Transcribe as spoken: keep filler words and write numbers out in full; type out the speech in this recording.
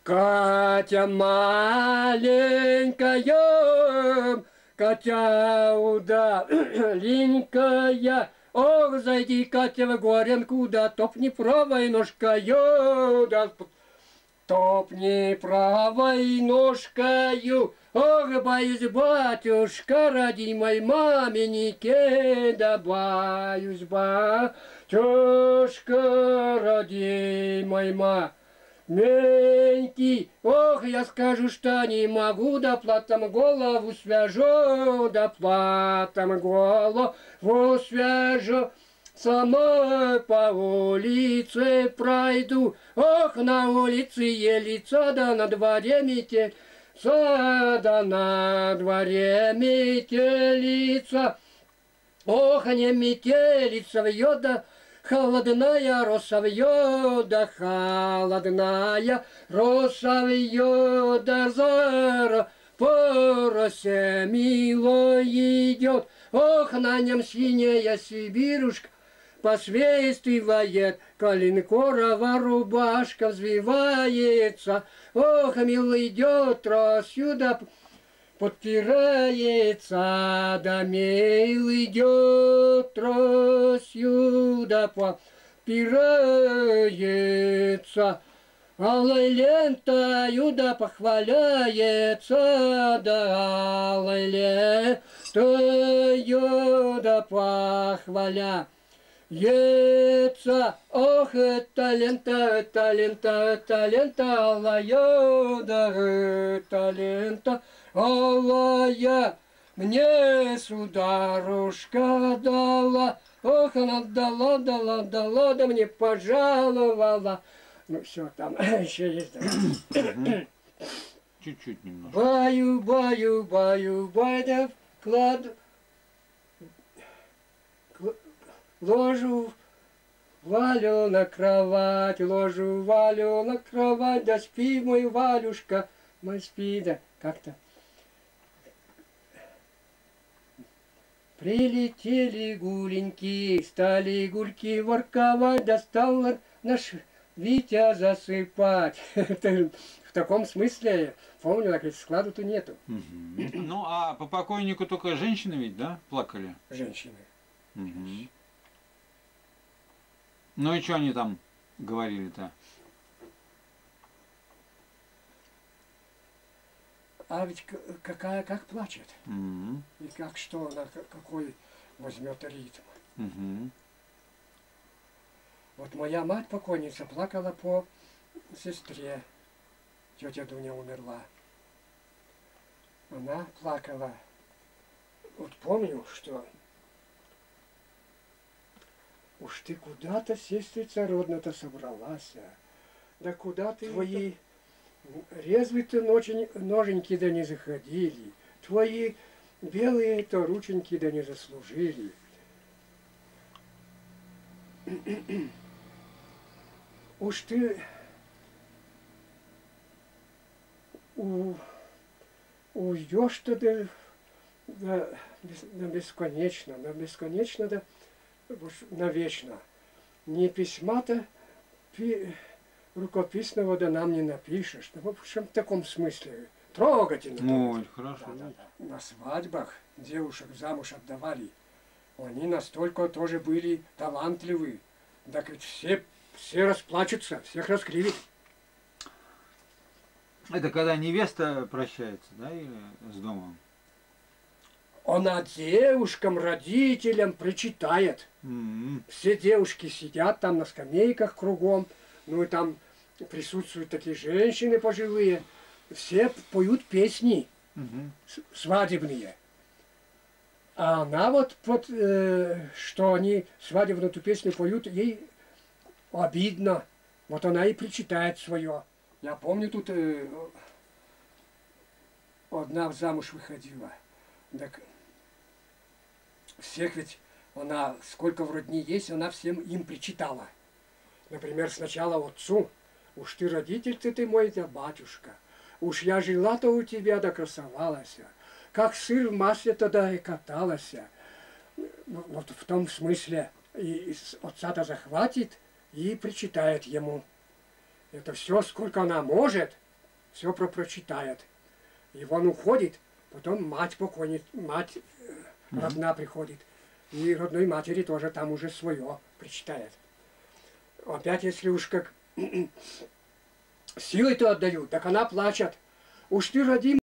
Катя маленькая, Катя удаленькая, ох, зайди, Катя, в горенку, да топни правой ножкою, да топни правой ножкою. Ох, боюсь, батюшка, родимой маменьке, да боюсь, батюшка, родимой маменьки. Ох, я скажу, что не могу, да платом голову свяжу, да платом голову свяжу. Самой по улице пройду, ох, на улице елица, да на дворе метель, да на дворе метелица. Ох, не метелица вьет, да холодная роса вьет, да холодная роса вьет, да зара по росе мило идет. Ох, на нем синяя сибирушка посвистывает, калинкорова рубашка взвивается. Ох, милый идет, росью да подпирается, да милый идет, росью да подпирается. Алой лентою да похваляется, да алой лентою да похваляется. Ох, это лента, это лента, это лента алая, да это лента алая, мне сударушка дала. Ох, она дала, дала, дала, да мне пожаловала. Ну все, там еще есть. Чуть-чуть немного. Баю, баю, баю, баю, кладу, ложу Валю на кровать, ложу Валю на кровать, да спи, мой Валюшка, мой спи, да как-то. Прилетели гуленьки, стали гульки ворковать, да стал наш Витя засыпать. В таком смысле, помню, так ведь складу-то нету. Ну, а по покойнику только женщины ведь, да, плакали? Женщины. Угу. Ну и что они там говорили-то? А ведь какая, как плачет. Угу. И как что она, какой возьмет ритм. Угу. Вот моя мать покойница плакала по сестре. Тетя Дуня умерла. Она плакала. Вот помню, что уж ты куда-то, сестрица родная-то, собралась. Да куда ты? Твои резвые-то ноженьки да не заходили. Твои белые-то рученьки да не заслужили. Уж ты у, уйдешь-то да, да, да бесконечно, да бесконечно, да навечно. Ни письма-то пи, рукописного да нам не напишешь. Да, в общем, в таком смысле. Трогательно. Ой, хорошо. Да, да, да. На свадьбах девушек замуж отдавали. Они настолько тоже были талантливы. Так ведь все, все расплачутся, всех раскривит. Это когда невеста прощается, да, или с домом? Она девушкам, родителям причитает. Mm-hmm. Все девушки сидят там на скамейках кругом. Ну и там присутствуют такие женщины пожилые. Все поют песни mm-hmm. свадебные. А она вот, вот э, что они свадебную эту песню поют, ей обидно. Вот она и причитает свое. Я помню, тут э, одна замуж выходила. Так всех ведь она, сколько в родни есть, она всем им причитала. Например, сначала отцу: уж ты родитель ты, ты мой, да батюшка. Уж я жила-то у тебя, да красовалась. Как сыр в масле тогда и каталась. Вот в том смысле и отца-то захватит и причитает ему. Это все, сколько она может, все про прочитает. И он уходит, потом мать покойница, мать э, родна приходит. И родной матери тоже там уже свое прочитает. Опять, если уж как силой-то отдают, так она плачет. Уж ты, родимый,